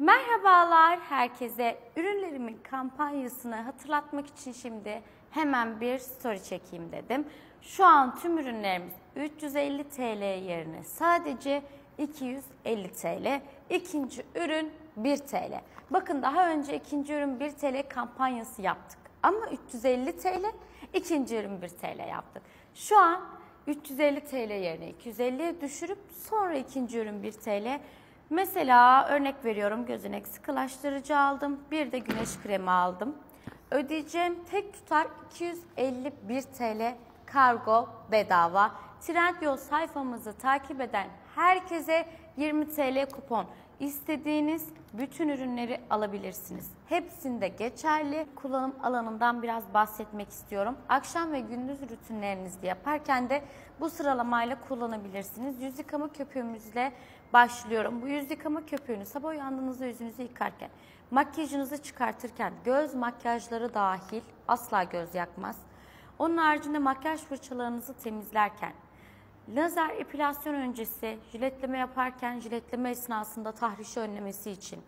Merhabalar herkese. Ürünlerimin kampanyasını hatırlatmak için şimdi hemen bir story çekeyim dedim. Şu an tüm ürünlerimiz 350 TL yerine sadece 250 TL. İkinci ürün 1 TL. Bakın daha önce ikinci ürün 1 TL kampanyası yaptık. Ama 350 TL, ikinci ürün 1 TL yaptık. Şu an 350 TL yerine 250'ye düşürüp sonra ikinci ürün 1 TL. Mesela örnek veriyorum, gözenek sıkılaştırıcı aldım. Bir de güneş kremi aldım. Ödeyeceğim tek tutar 251 TL, kargo bedava. Trendyol sayfamızı takip eden herkese 20 TL kupon. İstediğiniz bütün ürünleri alabilirsiniz. Hepsinde geçerli. Kullanım alanından biraz bahsetmek istiyorum. Akşam ve gündüz rutinlerinizi yaparken de bu sıralamayla kullanabilirsiniz. Yüz yıkama köpüğümüzle başlıyorum. Bu yüz yıkama köpüğünü sabah uyandığınızda yüzünüzü yıkarken, makyajınızı çıkartırken, göz makyajları dahil asla göz yakmaz. Onun haricinde makyaj fırçalarınızı temizlerken, lazer epilasyon öncesi, jiletleme yaparken, jiletleme esnasında tahrişi önlemesi için,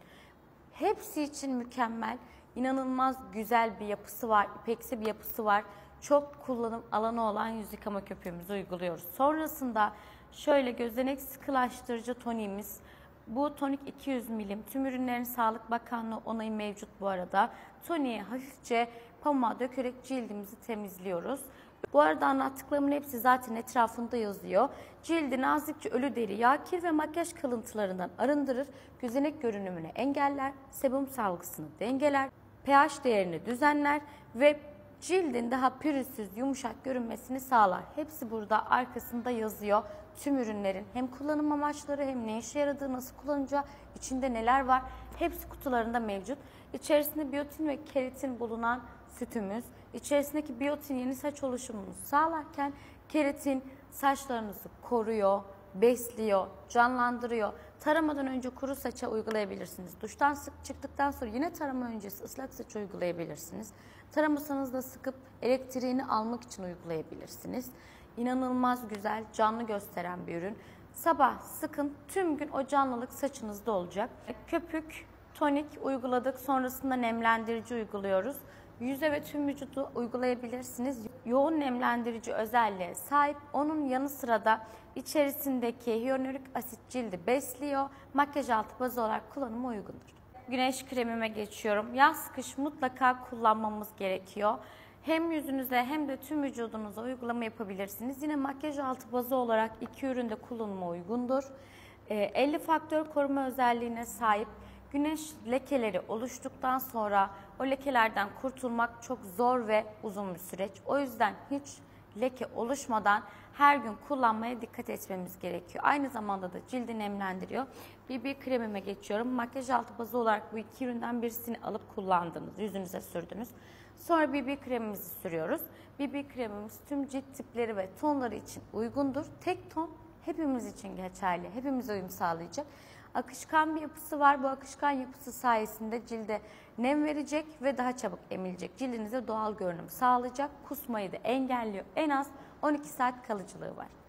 hepsi için mükemmel, inanılmaz güzel bir yapısı var, ipeksi bir yapısı var. Çok kullanım alanı olan yüz yıkama köpüğümüzü uyguluyoruz. Sonrasında şöyle gözenek sıkılaştırıcı toniğimiz. Bu tonik 200 milim. Tüm ürünlerin Sağlık Bakanlığı onayı mevcut bu arada. Toniğe hafifçe pamuğa dökerek cildimizi temizliyoruz. Bu arada anlattıklarımın hepsi zaten etrafında yazıyor. Cildi nazikçe ölü deri, yağ, kir ve makyaj kalıntılarından arındırır, gözenek görünümünü engeller, sebum salgısını dengeler, pH değerini düzenler ve cildin daha pürüzsüz, yumuşak görünmesini sağlar. Hepsi burada arkasında yazıyor. Tüm ürünlerin hem kullanım amaçları hem ne işe yaradığı, nasıl kullanacağı, içinde neler var hepsi kutularında mevcut. İçerisinde biyotin ve keratin bulunan sütümüz, içerisindeki biyotin yeni saç oluşumunu sağlarken keratin saçlarınızı koruyor, besliyor, canlandırıyor. Taramadan önce kuru saça uygulayabilirsiniz. Duştan çıktıktan sonra yine tarama öncesi ıslak saç uygulayabilirsiniz. Taramasanız da sıkıp elektriğini almak için uygulayabilirsiniz. İnanılmaz güzel, canlı gösteren bir ürün. Sabah sıkın, tüm gün o canlılık saçınızda olacak. Köpük, tonik uyguladık, sonrasında nemlendirici uyguluyoruz. Yüze ve tüm vücudu uygulayabilirsiniz. Yoğun nemlendirici özelliğe sahip. Onun yanı sıra da içerisindeki hyaluronik asit cildi besliyor. Makyaj altı bazı olarak kullanıma uygundur. Güneş kremime geçiyorum. Yaz kış mutlaka kullanmamız gerekiyor. Hem yüzünüze hem de tüm vücudunuza uygulama yapabilirsiniz. Yine makyaj altı bazı olarak iki üründe kullanıma uygundur. 50 faktör koruma özelliğine sahip. Güneş lekeleri oluştuktan sonra o lekelerden kurtulmak çok zor ve uzun bir süreç. O yüzden hiç leke oluşmadan her gün kullanmaya dikkat etmemiz gerekiyor. Aynı zamanda da cildi nemlendiriyor. BB kremime geçiyorum. Makyaj altı bazı olarak bu iki üründen birisini alıp kullandınız, yüzünüze sürdünüz. Sonra BB kremimizi sürüyoruz. BB kremimiz tüm cilt tipleri ve tonları için uygundur. Tek ton hepimiz için geçerli, hepimize uyum sağlayacak. Akışkan bir yapısı var. Bu akışkan yapısı sayesinde cilde nem verecek ve daha çabuk emilecek. Cildinize doğal görünüm sağlayacak. Kusmayı da engelliyor. En az 12 saat kalıcılığı var.